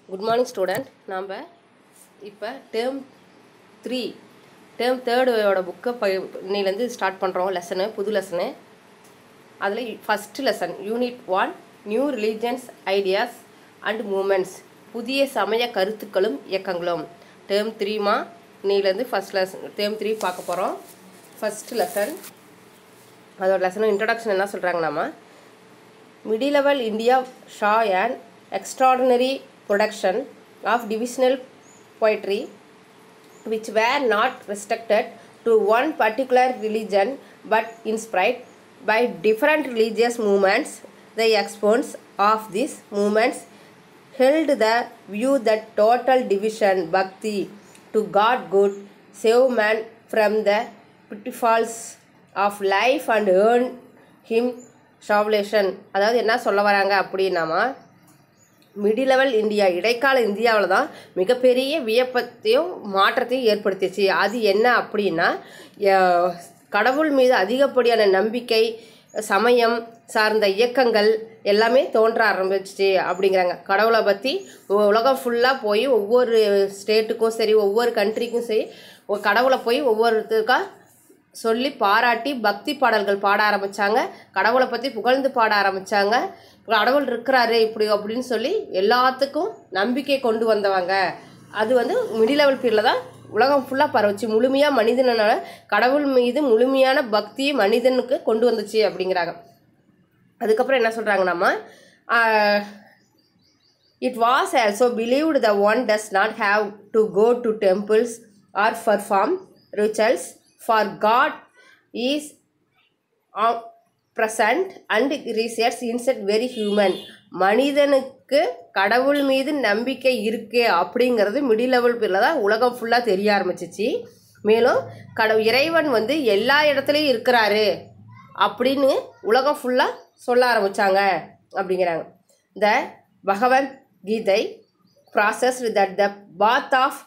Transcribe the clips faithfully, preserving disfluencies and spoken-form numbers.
Good morning student. நாம் இப்போ term three term third ஓட புக்கை இன்னையிலேருந்து ஸ்டார்ட் பண்ணுறோம். லெசனு புது லெசனு. அதில் first lesson unit one new religions ideas and movements, புதிய சமய கருத்துக்களும் இயக்கங்களும். டேர்ம் த்ரீமா இன்னையிலேருந்து ஃபஸ்ட் லெசன் டேர்ம் த்ரீ பார்க்க போகிறோம். ஃபஸ்ட்டு லெசன் அதோட லெசனும் இன்ட்ரடக்ஷன் என்ன சொல்கிறாங்கன்னாமா, medieval India saw an extraordinary production of divisional poetry which were not restricted to one particular religion but inspired by different religious movements. The exponents of these movements held the view that total division bhakti to God good save man from the pitfalls of life and earn him salvation. அதாவது என்ன சொல்ல வராங்க அப்படின்னாமா, மிடிலெவல் India இடைக்கால இந்தியாவில் தான் மிகப்பெரிய வியப்பத்தையும் மாற்றத்தையும் ஏற்படுத்திச்சு. அது என்ன அப்படின்னா, கடவுள் மீது அதிகப்படியான நம்பிக்கை, சமயம் சார்ந்த இயக்கங்கள் எல்லாமே தோன்ற ஆரம்பிச்சிச்சு அப்படிங்கிறாங்க. கடவுளை பற்றி உலகம் ஃபுல்லாக போய் ஒவ்வொரு ஸ்டேட்டுக்கும் சரி ஒவ்வொரு கண்ட்ரிக்கும் சரி கடவுளை போய் ஒவ்வொருத்தருக்கா சொல்லி பாராட்டி பக்தி பாடல்கள் பாட ஆரம்பித்தாங்க. கடவுளை பற்றி புகழ்ந்து பாட ஆரம்பித்தாங்க. கடவுள் இருக்கிறாரு இப்படி அப்படின்னு சொல்லி எல்லாத்துக்கும் நம்பிக்கை கொண்டு வந்தவங்க. அது வந்து மிடில் லெவல் பீரியடில் தான் உலகம் ஃபுல்லாக பரவச்சு. முழுமையாக மனிதனால கடவுள் மீது முழுமையான பக்தியை மனிதனுக்கு கொண்டு வந்துச்சு அப்படிங்கிறாங்க. அதுக்கப்புறம் என்ன சொல்கிறாங்கன்னாமா, it was also believed the one does not have to go to temples or perform rituals for god is present and research insert very human. மனிதனுக்கு கடவுள் மீது நம்பிக்கை இருக்கு அப்படிங்கிறது மிடில் லெவல் பீரியடில் தான் உலகம் ஃபுல்லாக தெரிய ஆரம்பிச்சிச்சு. மேலும் கடவு இறைவன் வந்து எல்லா இடத்துலையும் இருக்கிறாரு அப்படின்னு உலகம் ஃபுல்லாக சொல்ல ஆரம்பித்தாங்க அப்படிங்கிறாங்க. The Bhagavad Gita process that the path of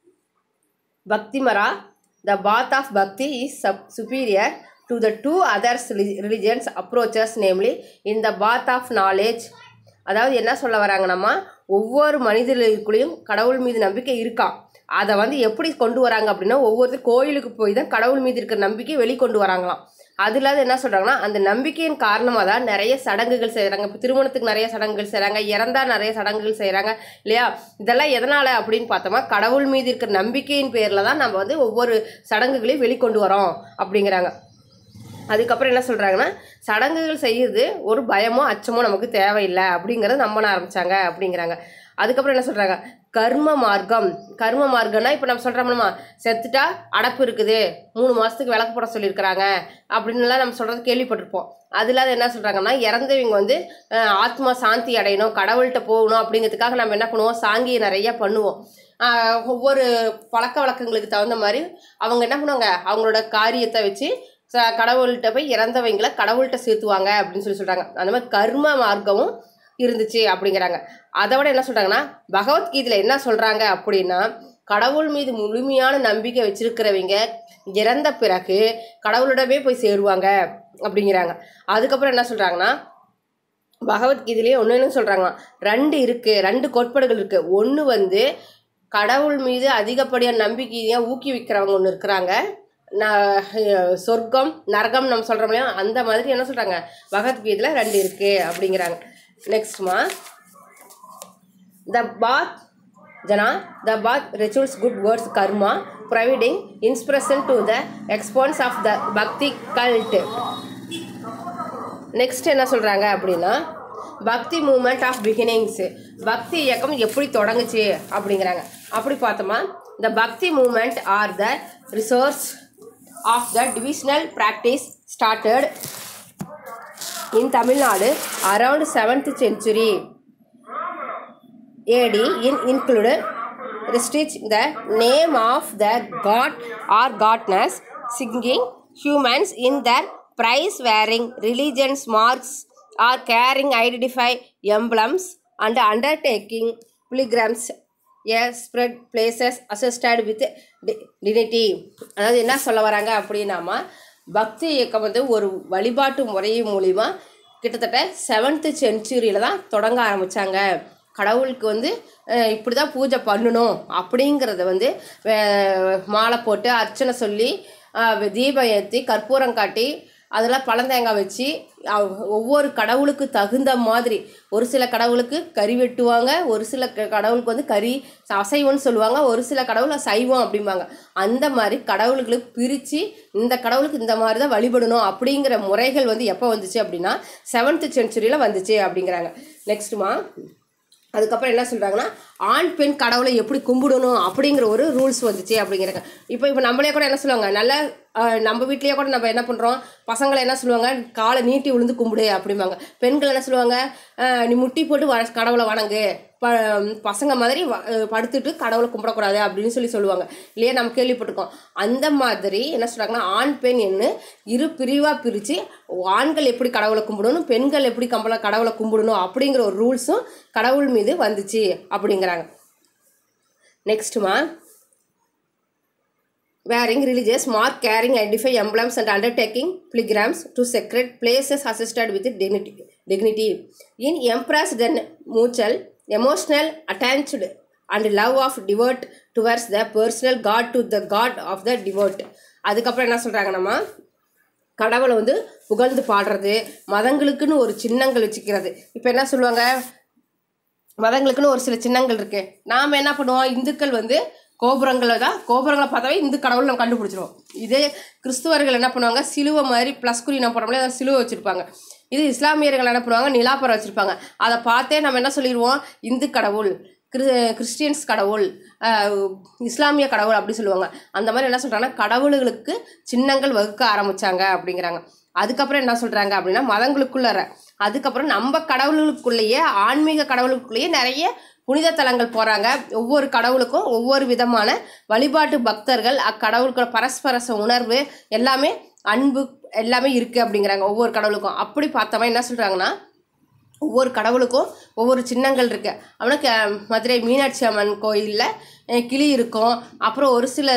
பக்திமரா the path of bhakti is sub superior to the two other religions approaches, namely in the path of knowledge. அதாவது என்ன சொல்ல வராங்கன்னாமா, ஒவ்வொரு மனிதர்களுக்குள்ளேயும் கடவுள் மீது நம்பிக்கை இருக்கா. அதை வந்து எப்படி கொண்டு வராங்க அப்படின்னா, ஒவ்வொருத்தர் கோயிலுக்கு போய் தான் கடவுள் மீது இருக்கிற நம்பிக்கை வெளிக்கொண்டு வராங்களாம். அது இல்லாத என்ன சொல்கிறாங்கன்னா, அந்த நம்பிக்கையின் காரணமாக தான் நிறைய சடங்குகள் செய்கிறாங்க. இப்போ திருமணத்துக்கு நிறைய சடங்குகள் செய்கிறாங்க, இறந்தால் நிறைய சடங்குகள் செய்கிறாங்க இல்லையா. இதெல்லாம் எதனால் அப்படின்னு பார்த்தோமா, கடவுள் மீது இருக்கிற நம்பிக்கையின் பேரில் தான் நம்ம வந்து ஒவ்வொரு சடங்குகளையும் வெளிக்கொண்டு வரோம் அப்படிங்கிறாங்க. அதுக்கப்புறம் என்ன சொல்கிறாங்கன்னா, சடங்குகள் செய்யுது ஒரு பயமோ அச்சமோ நமக்கு தேவையில்லை அப்படிங்கிறத நம்ப ஆரம்பித்தாங்க அப்படிங்கிறாங்க. அதுக்கப்புறம் என்ன சொல்கிறாங்க, கர்ம மார்க்கம். கர்ம மார்க்கம்னா இப்போ நம்ம சொல்கிறோம்னா, செத்துட்டா அடப்பு இருக்குது, மூணு மாதத்துக்கு விளக்கு போட சொல்லியிருக்கிறாங்க அப்படின்லாம் நம்ம சொல்கிறது கேள்விப்பட்டிருப்போம். அது இல்லாத என்ன சொல்கிறாங்கன்னா, இறந்தவங்க வந்து ஆத்மா சாந்தி அடையணும், கடவுள்கிட்ட போகணும் அப்படிங்கிறதுக்காக நம்ம என்ன பண்ணுவோம், சாங்கியை நிறையா பண்ணுவோம். ஒவ்வொரு பழக்க வழக்கங்களுக்கு தகுந்த மாதிரி அவங்க என்ன பண்ணுவாங்க, அவங்களோட காரியத்தை வச்சு ச கடவுள்கிட்ட போய் இறந்தவங்களை கடவுள்கிட்ட சேர்த்துவாங்க அப்படின்னு சொல்லி சொல்கிறாங்க. அந்த மாதிரி கர்ம மார்க்கமும் இருந்துச்சு அப்படிங்கிறாங்க. அதை விட என்ன சொல்கிறாங்கன்னா, பகவத்கீதையில் என்ன சொல்கிறாங்க அப்படின்னா, கடவுள் மீது முழுமையான நம்பிக்கை வச்சிருக்கிறவங்க இறந்த பிறகு கடவுளிடமே போய் சேருவாங்க அப்படிங்கிறாங்க. அதுக்கப்புறம் என்ன சொல்கிறாங்கன்னா, பகவத்கீதையிலேயே ஒன்று என்ன சொல்கிறாங்கன்னா, ரெண்டு இருக்குது, ரெண்டு கோட்பாடுகள் இருக்குது. ஒன்று வந்து கடவுள் மீது அதிகப்படியான நம்பிக்கையை ஊக்குவிக்கிறவங்க ஒன்று இருக்கிறாங்க, சொர்க்கம் நரகம் நம்ம சொல்கிறோம் இல்லையா, அந்த மாதிரி என்ன சொல்கிறாங்க பகவத்கீதையில் ரெண்டு இருக்குது அப்படிங்கிறாங்க. நெக்ஸ்ட்மா, the path jnana the path rituals good words karma providing inspiration to the expanse of the bhakti cult. Next என்ன சொல்கிறாங்க அப்படின்னா, பக்தி மூமெண்ட் ஆஃப் பிகினிங்ஸ், பக்தி இயக்கம் எப்படி தொடங்குச்சு அப்படிங்கிறாங்க. அப்படி பார்த்தோமா, the bhakti movement or the resource of the divisional practice started in Tamil Nadu around seventh century A D in included restrict the name of the god or goddess, singing humans in their price wearing religions marks or carrying identify emblems and undertaking pilgrims yes spread places associated with divinity. அதாவது என்ன சொல்ல வராங்க அப்படின்னாமா, பக்தி இயக்கம் வந்து ஒரு வழிபாட்டு முறை மூலிமா கிட்டத்தட்ட செவன்த்து சென்ச்சுரியில் தான் தொடங்க ஆரம்பித்தாங்க. கடவுளுக்கு வந்து இப்படி தான் பூஜை பண்ணணும் அப்படிங்கிறத வந்து மாலை போட்டு அர்ச்சனை சொல்லி தீபம் ஏற்றி கற்பூரம் காட்டி அதெல்லாம் பழந்தேங்காய் வச்சு ஒவ்வொரு கடவுளுக்கு தகுந்த மாதிரி ஒரு சில கடவுளுக்கு கறி வெட்டுவாங்க, ஒரு சில கடவுளுக்கு வந்து கறி அசைவம்னு சொல்லுவாங்க, ஒரு சில கடவுள் சைவம் அப்படிம்பாங்க. அந்த மாதிரி கடவுளுக்கு பிரித்து இந்த கடவுளுக்கு இந்த மாதிரி தான் வழிபடணும் அப்படிங்கிற முறைகள் வந்து எப்போ வந்துச்சு அப்படின்னா செவன்த் சென்ச்சுரியில் வந்துச்சு அப்படிங்கிறாங்க. நெக்ஸ்ட்டுமா அதுக்கப்புறம் என்ன சொல்கிறாங்கன்னா ஆண் பெண் கடவுளை எப்படி கும்பிடணும் அப்படிங்கிற ஒரு ரூல்ஸ் வந்துச்சு அப்படிங்கிறாங்க. இப்போ இப்போ நம்மளே கூட என்ன சொல்லுவாங்க, நல்லா நம்ம வீட்லேயே கூட நம்ம என்ன பண்ணுறோம், பசங்களை என்ன சொல்லுவாங்க, காலை நீட்டி விழுந்து கும்பிடு அப்படிம்பாங்க. பெண்கள் என்ன சொல்லுவாங்க, நீ முட்டி போட்டு வ கடவுளை வணங்கு, ப பசங்க மாதிரி படுத்துட்டு கடவுளை கும்பிடக்கூடாது அப்படின்னு சொல்லி சொல்லுவாங்க இல்லையா, நம்ம கேள்விப்பட்டிருக்கோம். அந்த மாதிரி என்ன சொல்கிறாங்கன்னா ஆண் பெண் என்ன இரு பிரிவாக பிரித்து ஆண்கள் எப்படி கடவுளை கும்பிடணும், பெண்கள் எப்படி கம்பள கடவுளை கும்பிடணும் அப்படிங்கிற ஒரு ரூல்ஸும் கடவுள் மீது வந்துச்சு அப்படிங்கிறாங்க. நெக்ஸ்ட்டுமா wearing religious mark, carrying identify emblems and undertaking pilgrims to sacred places assisted with dignity. dignity. In empress then mutual emotional attached and love of devote towards the personal god to the god of the devote. அதுக்கப்புறம் என்ன சொல்கிறாங்க, நம்ம கடவுளை வந்து புகழ்ந்து பாடுறது, மதங்களுக்குன்னு ஒரு சின்னங்கள் வச்சுக்கிறது. இப்போ என்ன சொல்லுவாங்க, மதங்களுக்குன்னு ஒரு சில சின்னங்கள் இருக்குது. நாம் என்ன பண்ணுவோம், இந்துக்கள் வந்து கோபுரங்களை தான் கோபுரங்களை பார்த்தாவே இந்து கடவுள் நம்ம கண்டுபிடிச்சிருவோம். இதே கிறிஸ்துவர்கள் என்ன பண்ணுவாங்க, சிலுவை மாதிரி ப்ளஸ் குறி என்ன போட முடியாது, அதை சிலுவை வச்சுருப்பாங்க. இது இஸ்லாமியர்கள் என்ன பண்ணுவாங்க, நிலாப்பரம் வச்சுருப்பாங்க. அதை பார்த்தே நம்ம என்ன சொல்லிடுவோம், இந்து கடவுள், கிரி கிறிஸ்டியன்ஸ் கடவுள், இஸ்லாமிய கடவுள் அப்படி சொல்லுவாங்க. அந்த மாதிரி என்ன சொல்கிறாங்கன்னா கடவுள்களுக்கு சின்னங்கள் வகுக்க ஆரம்பித்தாங்க அப்படிங்கிறாங்க. அதுக்கப்புறம் என்ன சொல்கிறாங்க அப்படின்னா மதங்களுக்குள்ளார அதுக்கப்புறம் நம்ம கடவுளுக்குள்ளேயே ஆன்மீக கடவுளுக்குள்ளேயே நிறைய புனித தலங்கள் போகிறாங்க. ஒவ்வொரு கடவுளுக்கும் ஒவ்வொரு விதமான வழிபாட்டு பக்தர்கள், அக்கடவுளுக்கு பரஸ்பர உணர்வு எல்லாமே அன்பு எல்லாமே இருக்குது அப்படிங்கிறாங்க ஒவ்வொரு கடவுளுக்கும். அப்படி பார்த்தவன் என்ன சொல்கிறாங்கன்னா ஒவ்வொரு கடவுளுக்கும் ஒவ்வொரு சின்னங்கள் இருக்குது. அப்படின்னா க மதுரை மீனாட்சி அம்மன் கோயிலில் கிளி இருக்கும். அப்புறம் ஒரு சில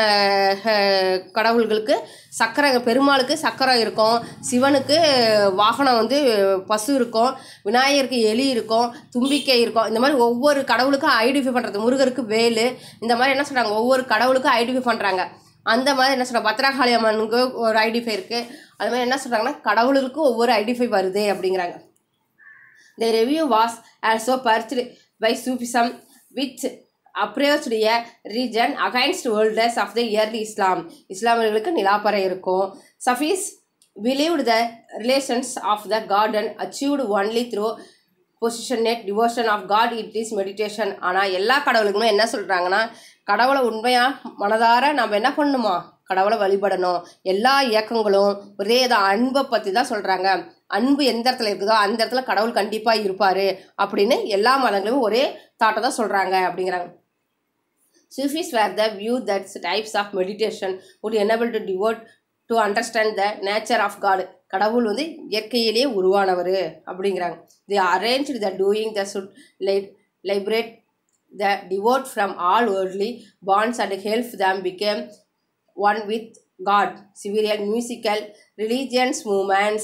கடவுள்களுக்கு சக்கரை, பெருமாளுக்கு சக்கரை இருக்கும், சிவனுக்கு வாகனம் வந்து பசு இருக்கும், விநாயகருக்கு எலி இருக்கும், தும்பிக்கை இருக்கும். இந்த மாதிரி ஒவ்வொரு கடவுளுக்கும் ஐடென்டிஃபை பண்ணுறது, முருகருக்கு வேலு, இந்த மாதிரி என்ன சொல்கிறாங்க ஒவ்வொரு கடவுளுக்கும் ஐடென்டிஃபை பண்ணுறாங்க. அந்த மாதிரி என்ன சொல்கிறாங்க பத்ரகாளி அம்மனுக்கு ஒரு ஐடென்டிஃபை இருக்குது. அது மாதிரி என்ன சொல்கிறாங்கன்னா கடவுளுக்கும் ஒவ்வொரு ஐடென்டிஃபை வருது அப்படிங்கிறாங்க. The review was also purged by Sufism, which approached a region against worldliness of the early Islam. இஸ்லாமியர்களுக்கு நிலாப்பறை இருக்கும். Sufis believed the relations of the God and achieved only through positionate devotion of God. It is meditation. ஆனால் எல்லா கடவுளுக்குமே என்ன சொல்கிறாங்கன்னா கடவுளை உண்மையாக மனதார நம்ம என்ன பண்ணணுமா, கடவுளை வழிபடணும். எல்லா இயக்கங்களும் ஒரே தான் அன்பை பற்றி தான் சொல்கிறாங்க. அன்பு எந்த இடத்துல இருக்குதோ அந்த இடத்துல கடவுள் கண்டிப்பாக இருப்பார் அப்படின்னு எல்லா மதங்களும் ஒரே தாட்டை தான் சொல்கிறாங்க அப்படிங்கிறாங்க. Sufis were the view that types of meditation would enable to devote to understand the nature of God. கடவுள் வந்து இயற்கையிலேயே உருவானவர் அப்படிங்கிறாங்க. They arranged the doing the should liberate the devote from all worldly bonds and help them become one with God. Civilian, musical, religious movements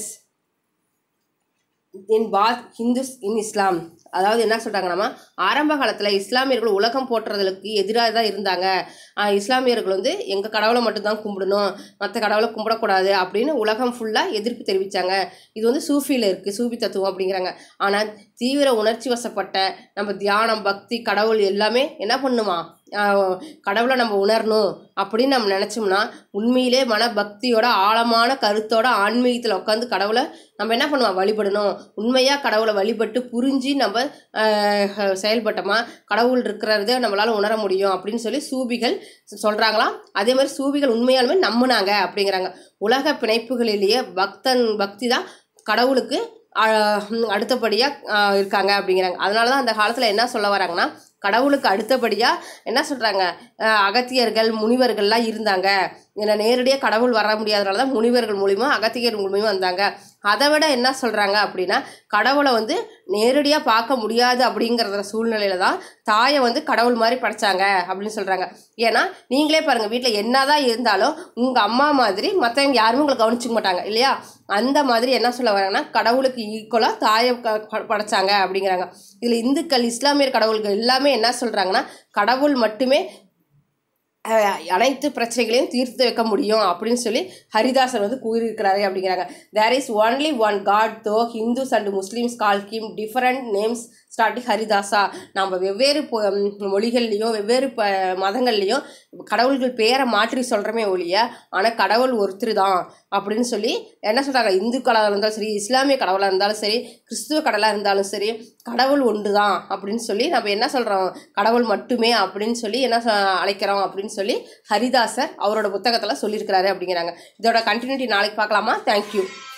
in both Hindus in Islam. அதாவது என்ன சொல்கிறாங்கன்னா ஆரம்ப காலத்தில் இஸ்லாமியர்கள் உலகம் போற்றுறதுக்கு எதிராக தான் இருந்தாங்க. இஸ்லாமியர்கள் வந்து எங்கள் கடவுளை மட்டும்தான் கும்பிடணும், மற்ற கடவுளை கும்பிடக்கூடாது அப்படின்னு உலகம் ஃபுல்லாக எதிர்ப்பு தெரிவித்தாங்க. இது வந்து சூஃபியில் இருக்குது, சூஃபி தத்துவம் அப்படிங்கிறாங்க. ஆனால் தீவிர உணர்ச்சி வசப்பட்ட நம்ம தியானம், பக்தி, கடவுள் எல்லாமே என்ன பண்ணுமா, கடவுளை நம்ம உணரணும் அப்படின்னு நம்ம நினச்சோம்னா உண்மையிலே மன பக்தியோட ஆழமான கருத்தோட ஆன்மீகத்தில் உட்காந்து கடவுளை நம்ம என்ன பண்ணுவோம், வழிபடணும். உண்மையாக கடவுளை வழிபட்டு புரிஞ்சு நம்ம செயல்பட்டோமா கடவுள் இருக்கிறத நம்மளால் உணர முடியும் அப்படின்னு சொல்லி சூபிகள் சொல்கிறாங்களாம். அதே மாதிரி சூபிகள் உண்மையாலுமே நம்பினாங்க அப்படிங்கிறாங்க. உலக பிணைப்புகளிலேயே பக்தன் பக்தி தான் கடவுளுக்கு அடுத்தபடியாக இருக்காங்க அப்படிங்கிறாங்க. அதனால தான் அந்த காலத்தில் என்ன சொல்ல வராங்கன்னா கடவுளுக்கு அடுத்தபடியாக என்ன சொல்கிறாங்க அகத்தியர்கள், முனிவர்கள்லாம் இருந்தாங்க. ஏன்னா நேரடியாக கடவுள் வர முடியாதனால தான் முனிவர்கள் மூலிமா அகத்தியர் மூலிமா வந்தாங்க. அதை விட என்ன சொல்கிறாங்க அப்படின்னா கடவுளை வந்து நேரடியாக பார்க்க முடியாது அப்படிங்கிற சூழ்நிலையில தான் தாயை வந்து கடவுள் மாதிரி படைச்சாங்க அப்படின்னு சொல்கிறாங்க. ஏன்னா நீங்களே பாருங்கள், வீட்டில் என்ன தான் இருந்தாலும் உங்கள் அம்மா மாதிரி மற்றவங்க யாருமே உங்களை கவனிச்சிக்க மாட்டாங்க இல்லையா? அந்த மாதிரி என்ன சொல்ல வராங்கன்னா கடவுளுக்கு ஈக்குவலாக தாயை க படைச்சாங்க அப்படிங்கிறாங்க. இதில் இந்துக்கள், இஸ்லாமியர் கடவுள்கள் எல்லாமே என்ன சொல்கிறாங்கன்னா கடவுள் மட்டுமே அனைத்து பிரச்சனைகளையும் தீர்த்து வைக்க முடியும் அப்படின்னு சொல்லி ஹரிதாசர் வந்து கூறியிருக்கிறாரு அப்படிங்கிறாங்க. There is only one god though Hindus and Muslims call him different names starting Haridasa. நம்ம வெவ்வேறு மொழிகள்லையும் வெவ்வேறு ப மதங்கள்லையும் கடவுள்கள் பேரை மாற்றி சொல்கிறோமே ஒழிய ஆனால் கடவுள் ஒருத்தர் தான் அப்படின்னு சொல்லி என்ன சொல்கிறாங்க. இந்து கடவுளாக இருந்தாலும் சரி, இஸ்லாமிய கடவுளாக இருந்தாலும் சரி, கிறிஸ்துவ கடவுளாக இருந்தாலும் சரி, கடவுள் ஒன்று தான் அப்படின்னு சொல்லி நம்ம என்ன சொல்கிறோம், கடவுள் மட்டுமே அப்படின்னு சொல்லி என்ன அழைக்கிறோம் அப்படின்னு சொல்லி ஹரிதாசர் அவரோட புத்தகத்தில் சொல்லியிருக்கிறாரு அப்படிங்கிறாங்க. இதோட கண்டினியூட்டி நாளைக்கு பார்க்கலாமா? தேங்க்யூ.